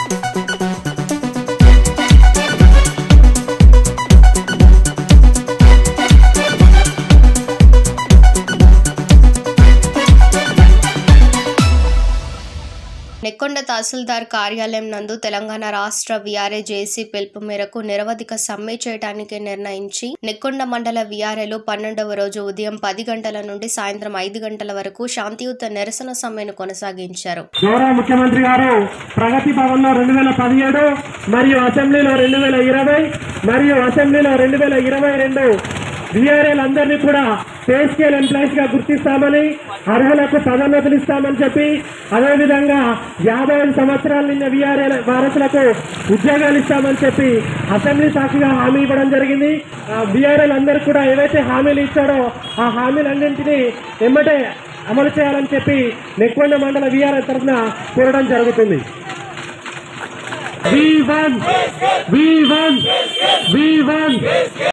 నెక్కొండ తహసీల్దార్ కార్యాలయం నందు తెలంగాణ రాష్ట్ర వీఆర్ఏ జేఏసీ పిలుపు మేరకు నిరవధిక సమ్మె చేయడానికి నిర్ణయించి నెక్కొండ మండల వీఆర్ఏలో 12వ రోజు ఉదయం 10 గంటల నుండి సాయంత్రం 5 గంటల వరకు శాంతియుత నిరసన సమ్మెను కొనసాగించారు. గౌరవ ముఖ్యమంత్రి గారు ప్రగతి భవన్లో 2017 మరియు అసెంబ్లీలో 2020 మరియు అసెంబ్లీలో 2022 వీఆర్ఏలందరినీ కూడా పే స్కేల్ ఎంప్లాయీస్ గా గుర్తిస్తామని, అర్హులకు పదోన్నతులు ఇస్తామని చెప్పి, అదేవిధంగా 55 సంవత్సరాల నిన్న వీఆర్ఏ వారసులకు ఉద్యోగాలు ఇస్తామని చెప్పి అసెంబ్లీ సాక్షిగా హామీ ఇవ్వడం జరిగింది. వీఆర్ఏలందరూ కూడా ఏవైతే హామీలు ఇచ్చారో ఆ హామీలన్నింటినీ ఎమ్మటే అమలు చేయాలని చెప్పి నెక్కొండ మండల వీఆర్ఏ తరఫున కోరడం జరుగుతుంది. We won!